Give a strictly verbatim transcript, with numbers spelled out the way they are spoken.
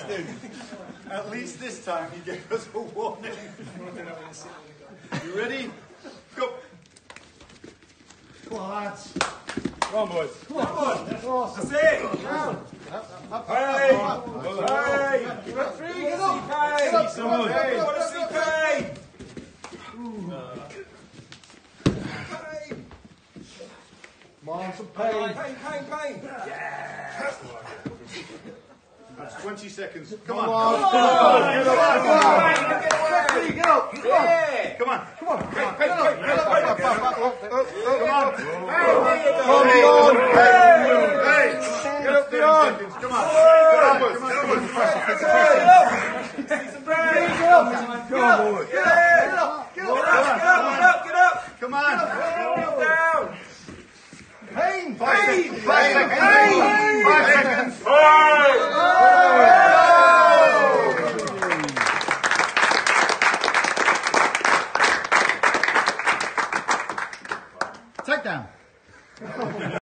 At least this time he gave us a warning. You ready? Go. Come on, lads. Come on, boys. Come on, boys. That's it. Hey! Hey! Give it three, get up. Get up, someone. Hey. What a C K! Come on, some pain. Pain, pain, pain. Yeah. That's twenty seconds. Come Come on. on. Come on. Get up. Come on. Get up. Yeah. Come on. Come on. Pain, pain, pain. Get up, get up, get up. Come on. Hey, Come on. Hey. Get up, get on. Seconds. Come on. Come on, boys. Come on. Get up. Some brain. Get up. Come on, boys. Get up. Get up. Get up, get up, get up. Come on. Get down. Pain. Five Pain. seconds. Five seconds. Pain. Five seconds. Take down.